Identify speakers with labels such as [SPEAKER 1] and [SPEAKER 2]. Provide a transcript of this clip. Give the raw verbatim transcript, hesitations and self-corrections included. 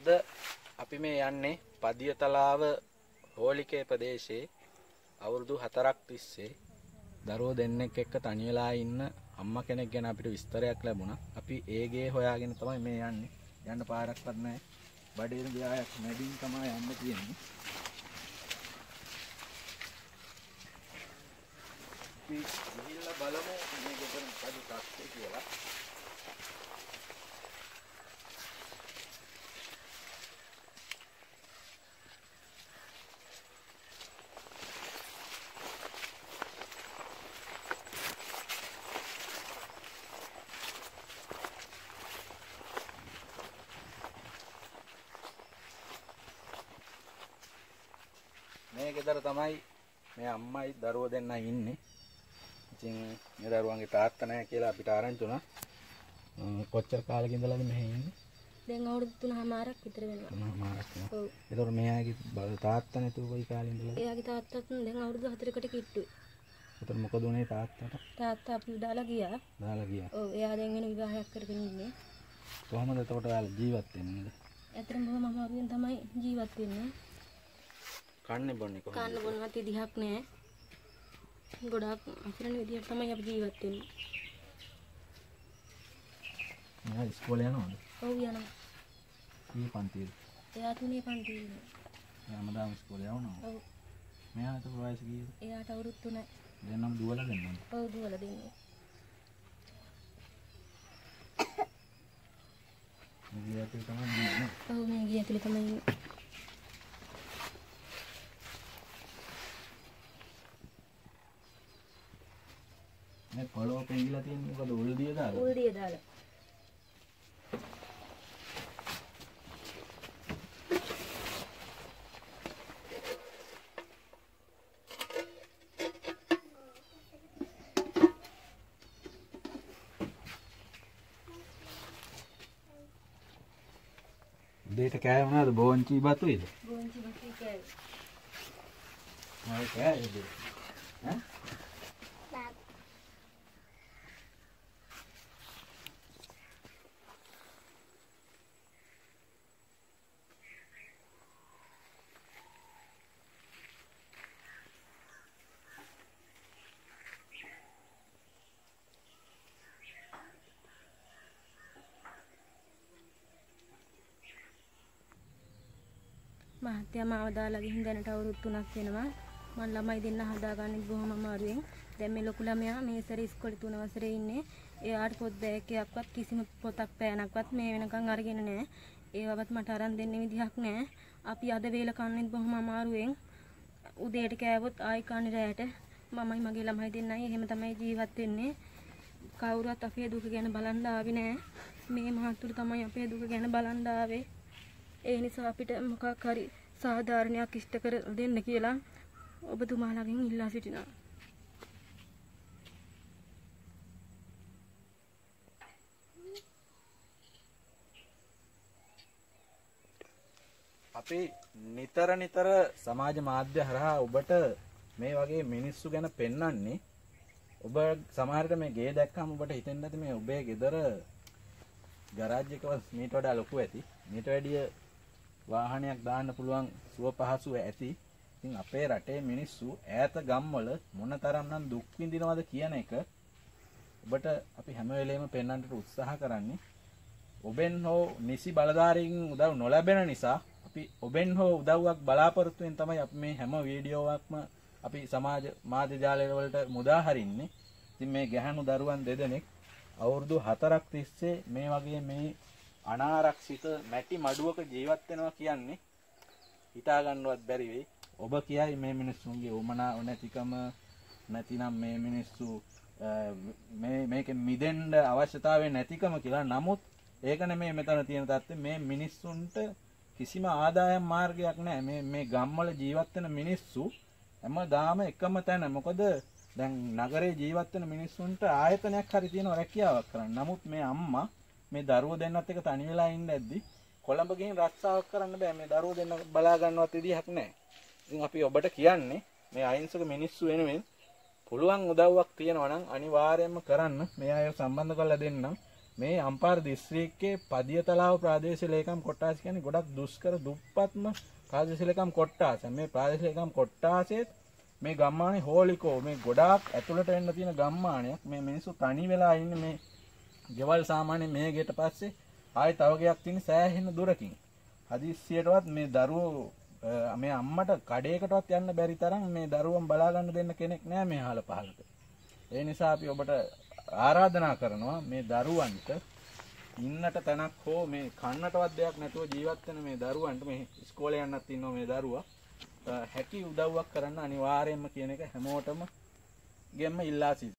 [SPEAKER 1] අද අපි මේ යන්නේ පදියතලාව හෝලිකේ ප්‍රදේශයේ අවුරුදු හතරක් තිස්සේ දරුවෝ දෙන්නෙක් එක්ක තනි වෙලා ඉන්න අම්මා කෙනෙක් ගැන අපිට විස්තරයක් ලැබුණා. අපි ඒ ගේ හොයාගෙන තමයි මේ යන්නේ. යන්න පාරක්වත් නැහැ. බඩේන ගියායක් මැදින් තමයි යන්න තියෙන්නේ. අපි ගිහිල්ලා බලමු මේ ගෙදර මොකද තාත්තේ කියලා. මේ ගෙදර තමයි මේ අම්මයි දරුවෝ දෙන්නා ඉන්නේ. ඉතින් මේ දරුවන්ගේ තාත්තා නැහැ කියලා අපිට ආරංචි වුණා. කොච්චර කාලෙක ඉඳලාද මෙහෙ ඉන්නේ?
[SPEAKER 2] දැන් අවුරුදු තුනමාරක් විතර වෙනවා.
[SPEAKER 1] තුනමාරක්. ඔව්. ඒතකොට මෙයාගේ තාත්තා නැතුව කොයි කාලේ ඉඳලාද?
[SPEAKER 2] එයාගේ තාත්තත් දැන් අවුරුදු හතරකට කිට්ටුයි.
[SPEAKER 1] ඒතකොට මොකද උනේ තාත්තට?
[SPEAKER 2] තාත්තා අපි දාලා ගියා.
[SPEAKER 1] දාලා ගියා.
[SPEAKER 2] ඔව් එයා දැන් වෙන විවාහයක් කරගෙන ඉන්නේ.
[SPEAKER 1] කොහොමද එතකොට ඔයාලා ජීවත් වෙන්නේ?
[SPEAKER 2] ඇත්තටම බොහොම අමාරුවෙන් තමයි ජීවත් වෙන්නේ.
[SPEAKER 1] කන්නේ බොන්නේ කොහොමද?
[SPEAKER 2] කන්න බොන්නවත් විදිහක් නැහැ. ගොඩාක් අසරණ විදිහට තමයි අපි ජීවත් වෙන්නේ.
[SPEAKER 1] මෙයා ඉස්කෝලේ යනවද?
[SPEAKER 2] ඔව් යනවා.
[SPEAKER 1] මේ පන්තියේද?
[SPEAKER 2] එයා තුනේ පන්තියේ ඉන්නේ.
[SPEAKER 1] එයා මදාම ඉස්කෝලේ යවනවා.
[SPEAKER 2] ඔව්.
[SPEAKER 1] මෙයාට වයස කීයද?
[SPEAKER 2] එයාට අවුරුදු තුනයි.
[SPEAKER 1] දෙන්නම දුවලා දෙන්නද?
[SPEAKER 2] ඔව් දුවලා දෙන්නේ.
[SPEAKER 1] මේ ගියත් තමයි ඉන්නේ.
[SPEAKER 2] ඔව් මේ ගිය ඇතුලේ තමයි ඉන්නේ.
[SPEAKER 1] මේ පොළොව පෙඟිලා තියෙන්නේ මොකද උල්දිය දාලා?
[SPEAKER 2] උල්දිය දාලා.
[SPEAKER 1] දෙයට කෑ වුණාද බෝංචි බතුයිද?
[SPEAKER 2] බෝංචි බතුයි කෑවේ.
[SPEAKER 1] ආයි කෑවේද? ඈ?
[SPEAKER 2] මහත්තයා මාව දාලා ගිහින් දැනට අවුරුදු තුනක් වෙනවා. මම ළමයි දෙන්න හදාගන්නේ බොහොම අමාරුවෙන්. දැන් මේ ලොකු ළමයා මේ සැරේ ඉස්කෝලේ තුන වසරේ ඉන්නේ. එයාට පොත් බෑගයක්වත් කිසිම පොතක් පෑනක්වත් මේ වෙනකන් අරගෙන නැහැ. ඒවවත් මට අරන් දෙන්න විදිහක් නැහැ. අපි අද වේල කන්නේ බොහොම අමාරුවෙන්. උදේට කෑවොත් ආයි කන්නේ රැයට. මමයි මගේ ළමයි දෙන්නයි එහෙම තමයි ජීවත් වෙන්නේ. කවුරුත් අපේ දුක ගැන බලන්න ආවේ නැහැ. මේ මහත්තුරු තමයි අපේ දුක ගැන බලන්න ආවේ. ඒ නිසා අපිට මොකක් හරි සාධාරණයක් ඉෂ්ට කර දෙන්න කියලා ඔබතුමාලාගෙන් ඉල්ලා සිටිනවා.
[SPEAKER 1] අපි නිතර නිතර සමාජ මාධ්‍ය හරහා ඔබට මේ වගේ මිනිස්සු ගැන පෙන්වන්නේ. ඔබ සමහරට මේ ගේ දැක්කම ඔබට හිතෙන්නේ නැති මේ ඔබේ ගෙදර ගරාජ් එකව මීට වඩා ලොකු ඇති. මීට වැඩිය වාහනයක් දාන්න පුළුවන් සුව පහසුව ඇති. ඉතින් අපේ රටේ මිනිස්සු ඈත ගම්වල මොනතරම්නම් දුක් විඳිනවද කියන එක ඔබට අපි හැම වෙලේම පෙන්වන්නට උත්සාහ කරන්නේ. ඔබෙන් හෝ නිසි බලධාරීන් උදව් නොලැබෙන නිසා අපි ඔබෙන් හෝ උදව්වක් බලාපොරොත්තු වෙන තමයි අපි මේ හැම වීඩියෝවක්ම අපි සමාජ මාධ්‍ය ජාල වලට මුදා හරින්නේ. ඉතින් මේ ගැහැණු දරුවන් දෙදෙනෙක් අවුරුදු හතරක් තිස්සේ මේ වගේ මේ අනාරක්ෂිත මැටි මඩුවක ජීවත් වෙනවා කියන්නේ හිතා ගන්නවත් බැරි වෙයි. ඔබ කියයි මේ මිනිස්සුන්ගේ උමනා නැතිකම නැතිනම් මේ මිනිස්සු මේ මේකෙන් මිදෙන්න අවශ්‍යතාවය නැතිකම කියලා. නමුත් ඒක නෙමෙයි මෙතන තියෙන තත්ත්වය. මේ මිනිස්සුන්ට කිසිම ආදායම් මාර්ගයක් නැහැ. මේ මේ ගම්වල ජීවත් වෙන මිනිස්සු හැමදාම එකම තැන. මොකද දැන් නගරේ ජීවත් වෙන මිනිස්සුන්ට ආයතනයක් හරි තියෙනවා රැකියාවක් කරන්න. නමුත් මේ අම්මා මේ දරුවෝ දෙන්නත් එක තනි වෙලා ඉන්න ඇද්දි කොළඹ ගිහින් රස්සාවක් කරන්න බෑ. මේ දරුවෝ දෙන්න බලා ගන්නවත් විදිහක් නැහැ. ඉතින් අපි ඔබට කියන්නේ මේ අහිංසක මිනිස්සු වෙනුවෙන් පුළුවන් උදව්වක් තියෙනවා නම් අනිවාර්යයෙන්ම කරන්න. මේ අය සම්බන්ධ කරලා දෙන්නම්. මේ අම්පාර දිස්ත්‍රික්කයේ පදියතලාව ප්‍රාදේශීය ලේකම් කොට්ටාස කියන්නේ ගොඩක් දුෂ්කර දුප්පත්ම ප්‍රාදේශීය ලේකම් කොට්ටාස. මේ ප්‍රාදේශීය ලේකම් කොට්ටාසෙත් මේ ගම්මානේ හෝලිකෝ මේ ගොඩාක් ඇතුළට එන්න තියෙන ගම්මානයක්. මේ මිනිස්සු තනි වෙලා ඉන්නේ මේ ගෙවල් සාමාන්‍ය මේ ගෙට පස්සේ ආයි තව ගෙයක් තියෙන සෑහෙන දුරකින්. හදිස්සියටවත් මේ දරුවෝ මේ අම්මට කඩේකටවත් යන්න බැරි තරම් මේ දරුවන් බලා ගන්න දෙන්න කෙනෙක් නැහැ මේ හාල පහලට. ඒ නිසා අපි ඔබට ආරාධනා කරනවා මේ දරුවන්ට ඉන්නට තැනක් හෝ මේ කන්නටවත් දෙයක් නැතුව ජීවත් වෙන මේ දරුවන්ට මේ ඉස්කෝලේ යන්නත් ඉන්නවා මේ දරුවා හැකි උදව්වක් කරන්න අනිවාර්යයෙන්ම කියන එක හැමෝටම ගෙම්ම ඉල්ලා සිටිනවා.